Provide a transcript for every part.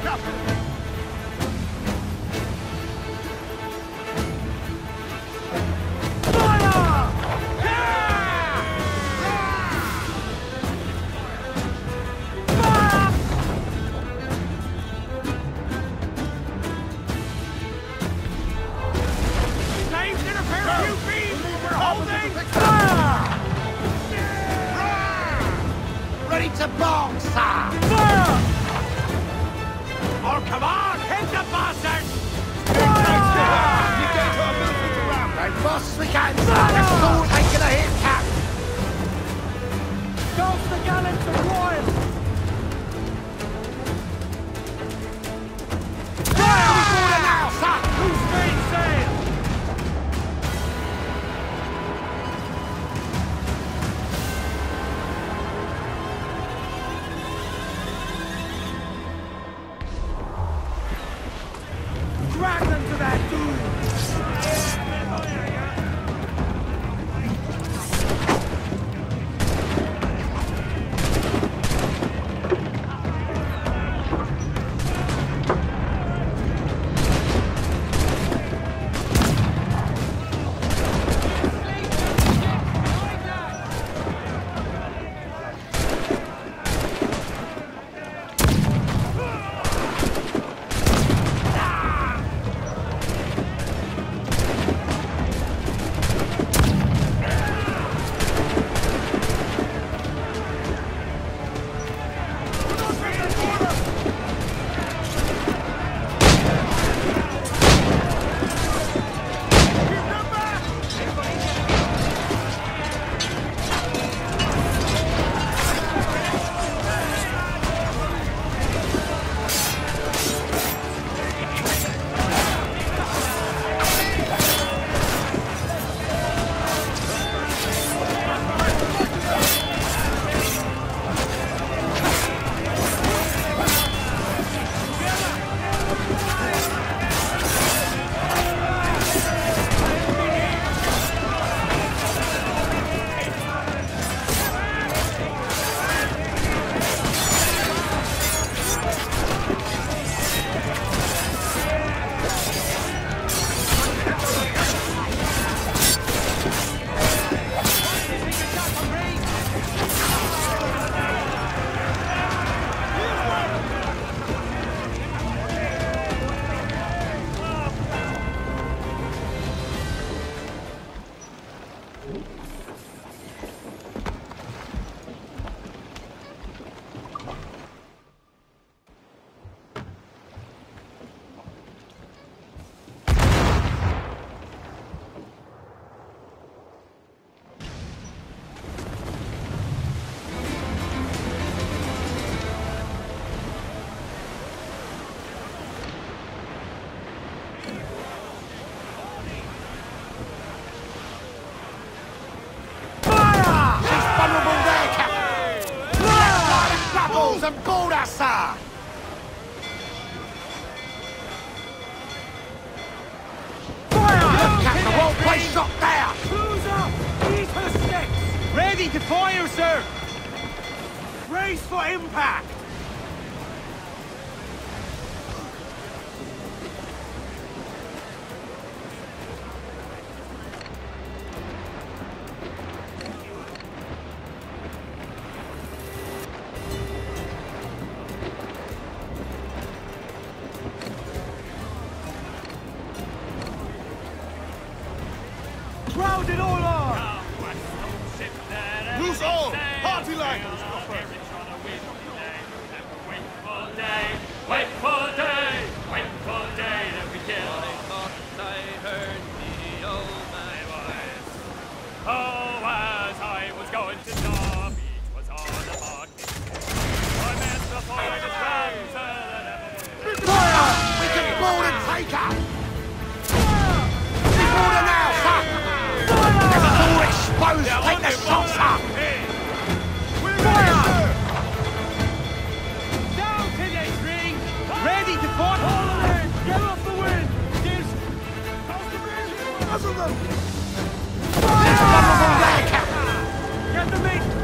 Ready to bomb, sir! Fire! Oh, come on! Hit the bastards! You get to our military ground! As fast as we can, sir! Let's all taking a hit, Cap! Douse the gallants of Royal! Fire! Order now, sir! Loose mainsail! Drag them to that doom! And board us, sir! Fire! Look at the whole place shot there! Cruiser! Eat her sticks! Ready to fire, sir! Brace for impact! Crowd it all on! Loose all! Party line! Wakeful day that we kill. I heard the old my voice. Oh, as I was going to the beach was on the mark. I missed the point of friends. Fire! We can board and take her! We board her now, sir! There's a door exposed! Take the shots, sir! Fire! Down to the string! Ready to port! All of them! Get off the wind! Gives... Muzzle them! There's vulnerable there, Cap! Get them in!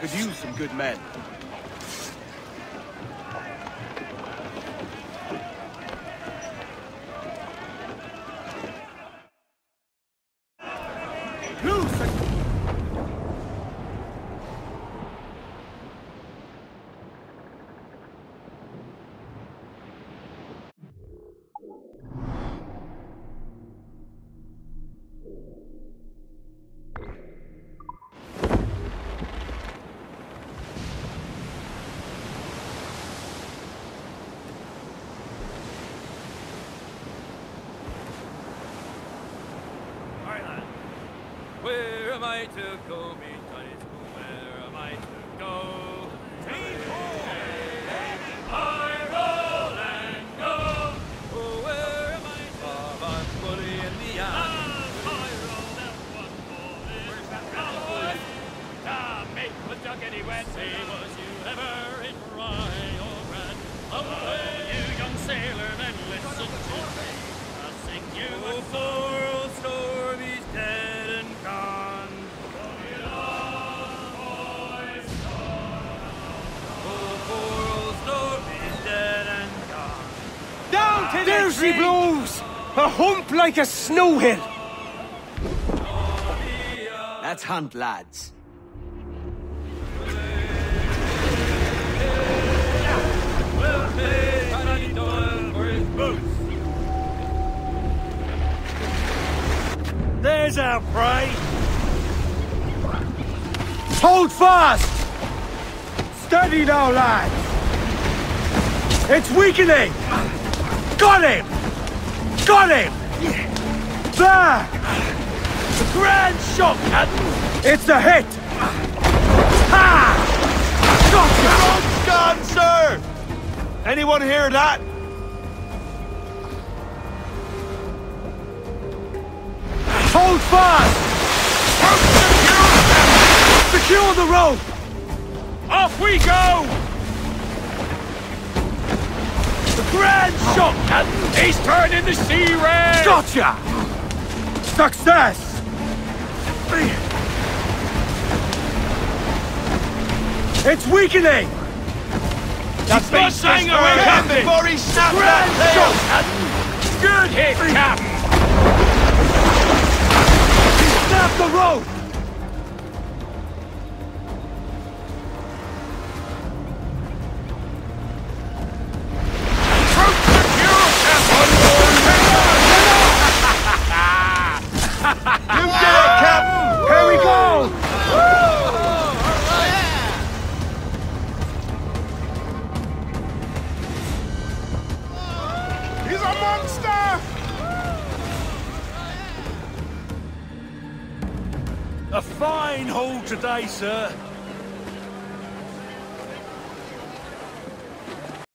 could use some good men. Where am I to go, me Johnny School? Where am I to go? I roll and go. Oh, where am I to go? I'm fully in the eye. I roll that one bully. Where's that roll? Ah, mate, was Duckety wet? Say, was you ever in Rye or Brad? Away, you young sailor, then listen to me. I'll sing you a poor old story's dead and gone. There she blows! A hump like a snow hill! Let's hunt, lads. There's our prey! Hold fast! Steady now, lads! It's weakening! Got him! Got him! There! The grand shot, Captain! It's a hit! Ha! Gone, sir! Anyone hear that? Hold fast! Secure the rope! Off we go! The grand shot, Captain! He's turning the sea red! Gotcha! Success! It's weakening! That's bashing away, Captain! Before he snapped that tail! Good hit, Captain! He snapped the rope! You did it, Captain! Here we go! He's a monster! A fine haul today, sir.